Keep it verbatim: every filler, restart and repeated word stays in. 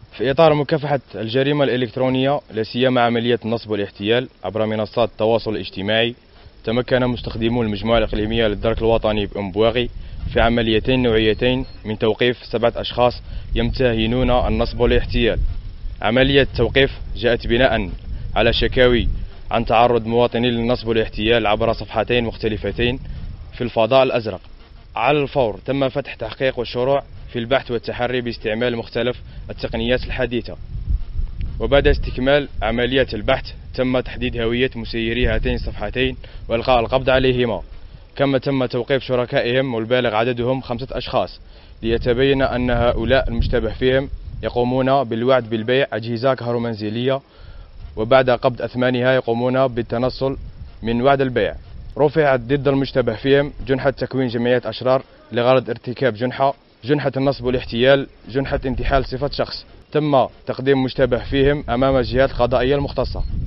في إطار مكافحة الجريمة الإلكترونية لا سيما عملية النصب والاحتيال عبر منصات التواصل الاجتماعي، تمكن مستخدمو المجموعة الإقليمية للدرك الوطني بأم بواغي في عمليتين نوعيتين من توقيف سبعة أشخاص يمتهنون النصب والاحتيال. عملية التوقيف جاءت بناء على شكاوي عن تعرض مواطنين للنصب والاحتيال عبر صفحتين مختلفتين في الفضاء الأزرق. على الفور تم فتح تحقيق والشروع في البحث والتحري باستعمال مختلف التقنيات الحديثة، وبعد استكمال عملية البحث تم تحديد هوية مسيري هاتين الصفحتين وإلقاء القبض عليهما، كما تم توقيف شركائهم والبالغ عددهم خمسة أشخاص، ليتبين أن هؤلاء المشتبه فيهم يقومون بالوعد بالبيع أجهزة كهرومنزلية، وبعد قبض أثمانها يقومون بالتنصل من وعد البيع. رفعت ضد المشتبه فيهم جنحة تكوين جمعيات أشرار لغرض ارتكاب جنحة جنحة النصب والاحتيال، جنحة انتحال صفة شخص. تم تقديم مشتبه فيهم أمام الجهات القضائية المختصة.